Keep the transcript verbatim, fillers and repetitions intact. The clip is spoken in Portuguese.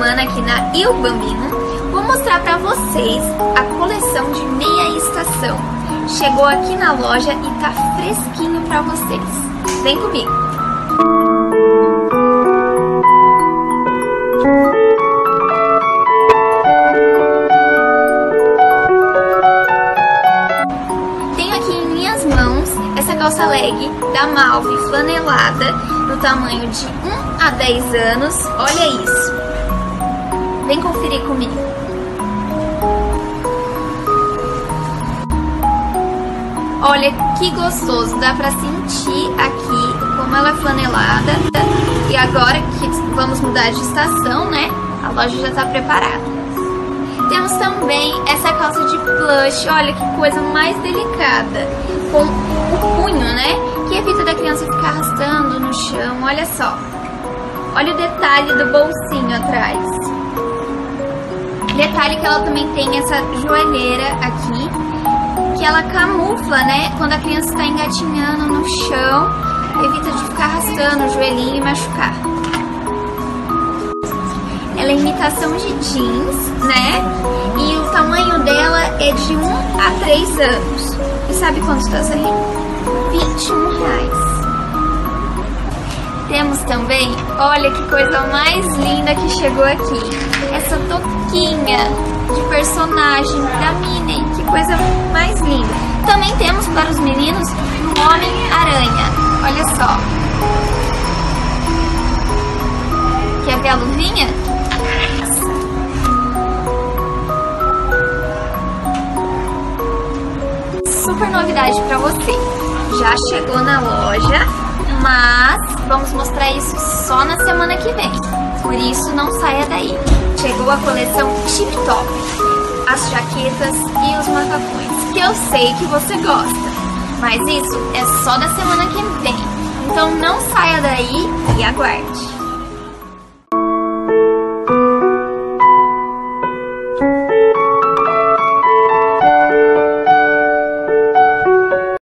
semana aqui na Il Bambino, vou mostrar pra vocês a coleção de meia estação. Chegou aqui na loja e tá fresquinho pra vocês. Vem comigo! Tenho aqui em minhas mãos essa calça leg da Malve flanelada no tamanho de um a dez anos. Olha isso! Vem conferir comigo! Olha que gostoso, dá pra sentir aqui como ela é flanelada. E agora que vamos mudar de estação, né? A loja já tá preparada. Temos também essa calça de plush, olha que coisa mais delicada. Com o punho, né? Que evita da criança ficar arrastando no chão, olha só. Olha o detalhe do bolsinho atrás. Detalhe que ela também tem essa joelheira aqui, que ela camufla, né? Quando a criança está engatinhando no chão, evita de ficar arrastando o joelhinho e machucar. Ela é imitação de jeans, né? E o tamanho dela é de um a três anos. E sabe quanto está saindo? vinte e um reais. Temos também, olha que coisa mais linda que chegou aqui. Essa touquinha de personagem da Minnie. Que coisa mais linda. Também temos para os meninos o Homem-Aranha. Olha só. Quer ver a luvinha? Super novidade para você. Já chegou na loja, mas vamos mostrar isso só na semana que vem. Por isso não saia daí. Chegou a coleção Tip Top, as jaquetas e os macacões, que eu sei que você gosta. Mas isso é só da semana que vem. Então não saia daí e aguarde.